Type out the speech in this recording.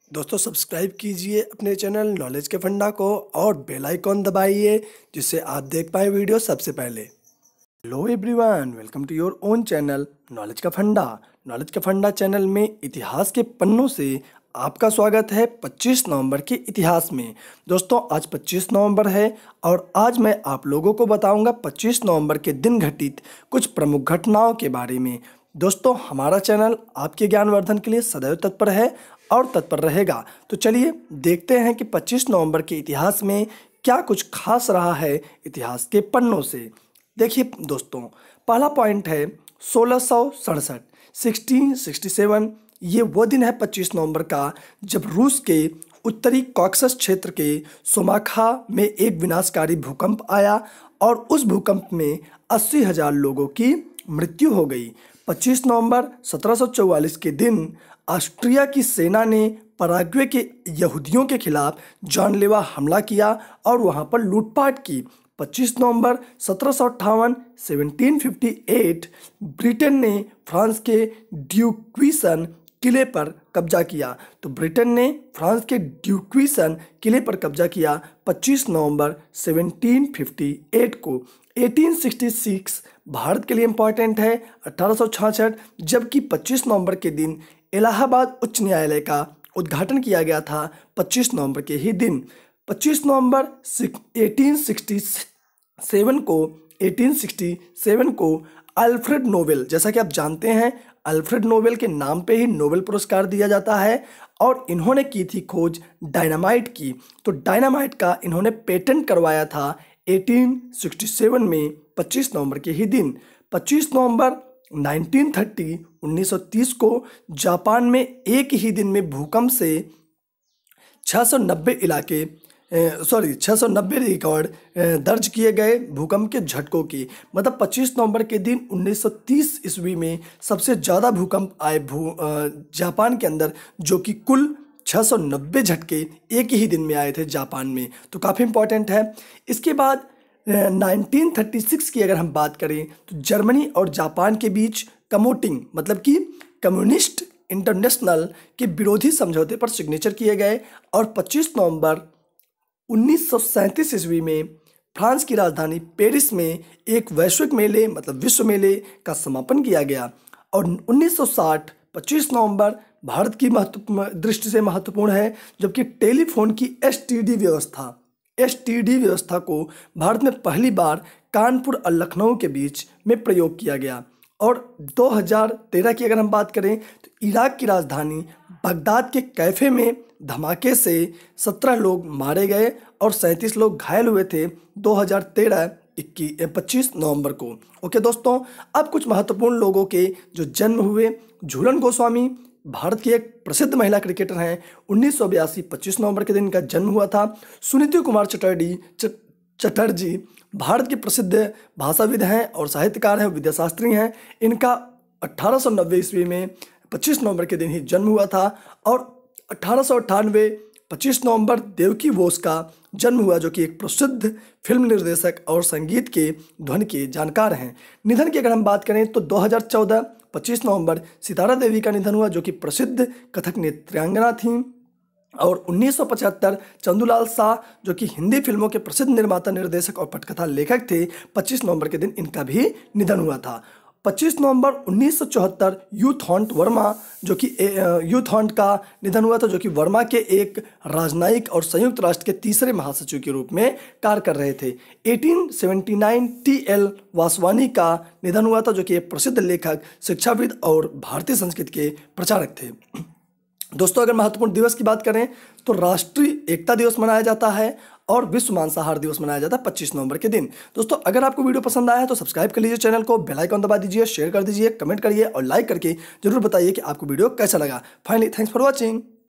दोस्तों सब्सक्राइब कीजिए अपने चैनल नॉलेज के फंडा को और बेल आइकॉन दबाइए जिससे आप देख पाए वीडियो सबसे पहले। Hello everyone, welcome to your own channel knowledge का फंडा। नॉलेज का फंडा चैनल में इतिहास के पन्नों से आपका स्वागत है 25 नवंबर के इतिहास में। दोस्तों आज 25 नवंबर है और आज मैं आप लोगों को बताऊंगा 25 नवंबर के दिन घटित कुछ प्रमुख घटनाओं के बारे में। दोस्तों हमारा चैनल आपके ज्ञानवर्धन के लिए सदैव तत्पर है और तत्पर रहेगा। तो चलिए देखते हैं कि 25 नवंबर के इतिहास में क्या कुछ खास रहा है इतिहास के पन्नों से। देखिए दोस्तों, पहला पॉइंट है 1667 1667। ये वो दिन है 25 नवंबर का जब रूस के उत्तरी कॉकसस क्षेत्र के सोमाखा में एक विनाशकारी भूकंप आया और उस भूकंप में 80,000 लोगों की मृत्यु हो गई। 25 नवंबर 1744 के दिन ऑस्ट्रिया की सेना ने पराग्वे के यहूदियों के खिलाफ जानलेवा हमला किया और वहां पर लूटपाट की। 25 नवंबर 1758 1758 ब्रिटेन ने फ्रांस के ड्यूक्विसन किले पर कब्जा किया। तो ब्रिटेन ने फ्रांस के ड्यूक्विसन किले पर कब्जा किया 25 नवंबर 1758 को। 1866 भारत के लिए इम्पॉर्टेंट है 1866, जबकि 25 नवंबर के दिन इलाहाबाद उच्च न्यायालय का उद्घाटन किया गया था 25 नवंबर के ही दिन। 25 नवंबर 1867 को अल्फ्रेड नोबेल, जैसा कि आप जानते हैं अल्फ्रेड नोबेल के नाम पे ही नोबेल पुरस्कार दिया जाता है, और इन्होंने की थी खोज डायनामाइट की। तो डायनामाइट का इन्होंने पेटेंट करवाया था 1867 में 25 नवंबर के ही दिन। 25 नवंबर 1930 को जापान में एक ही दिन में भूकंप से 690 रिकॉर्ड दर्ज किए गए भूकंप के झटकों की। मतलब 25 नवंबर के दिन 1930 ईस्वी में सबसे ज़्यादा भूकंप आए जापान के अंदर, जो कि कुल 690 झटके एक ही दिन में आए थे जापान में। तो काफ़ी इंपॉर्टेंट है। इसके बाद 1936 की अगर हम बात करें तो जर्मनी और जापान के बीच कमोटिंग मतलब कि कम्युनिस्ट इंटरनेशनल के विरोधी समझौते पर सिग्नेचर किए गए और 25 नवंबर 1937 ईस्वी में फ्रांस की राजधानी पेरिस में एक वैश्विक मेले मतलब विश्व मेले का समापन किया गया। और 1960 25 नवंबर भारत की दृष्टि से महत्वपूर्ण है, जबकि टेलीफोन की एसटीडी व्यवस्था को भारत में पहली बार कानपुर और लखनऊ के बीच में प्रयोग किया गया। और 2013 की अगर हम बात करें तो इराक की राजधानी बगदाद के कैफे में धमाके से 17 लोग मारे गए और 37 लोग घायल हुए थे 25 नवंबर को। ओके दोस्तों, अब कुछ महत्वपूर्ण लोगों के जो जन्म हुए। झूलन गोस्वामी भारत की एक प्रसिद्ध महिला क्रिकेटर हैं। 1982 25 नवंबर के दिन इनका जन्म हुआ था। सुनीति कुमार चटर्जी भारत के प्रसिद्ध भाषाविद हैं और साहित्यकार हैं, विद्याशास्त्री हैं। इनका 1890 ईस्वी में 25 नवंबर के दिन ही जन्म हुआ था। और 1898 25 नवंबर देवकी बोस का जन्म हुआ, जो कि एक प्रसिद्ध फिल्म निर्देशक और संगीत के ध्वनि के जानकार हैं। निधन की अगर हम बात करें तो 2014 25 नवंबर सितारा देवी का निधन हुआ, जो कि प्रसिद्ध कथक नृत्यांगना थीं। और 1975 चंदूलाल शाह, जो कि हिंदी फिल्मों के प्रसिद्ध निर्माता, निर्देशक और पटकथा लेखक थे, 25 नवंबर के दिन इनका भी निधन हुआ था। 25 नवंबर 1974 यूथॉन्ट वर्मा, जो कि यूथॉन्ट का निधन हुआ था, जो कि वर्मा के एक राजनयिक और संयुक्त राष्ट्र के तीसरे महासचिव के रूप में कार्य कर रहे थे। 1879 टी.एल. वासवानी का निधन हुआ था, जो कि एक प्रसिद्ध लेखक, शिक्षाविद और भारतीय संस्कृति के प्रचारक थे। दोस्तों अगर महत्वपूर्ण दिवस की बात करें तो राष्ट्रीय एकता दिवस मनाया जाता है और विश्व मांसाहार दिवस मनाया जाता है 25 नवंबर के दिन। दोस्तों अगर आपको वीडियो पसंद आया है तो सब्सक्राइब कर लीजिए चैनल को, बेल आइकन दबा दीजिए, शेयर कर दीजिए, कमेंट करिए और लाइक करके जरूर बताइए कि आपको वीडियो कैसा लगा। Finally thanks for watching.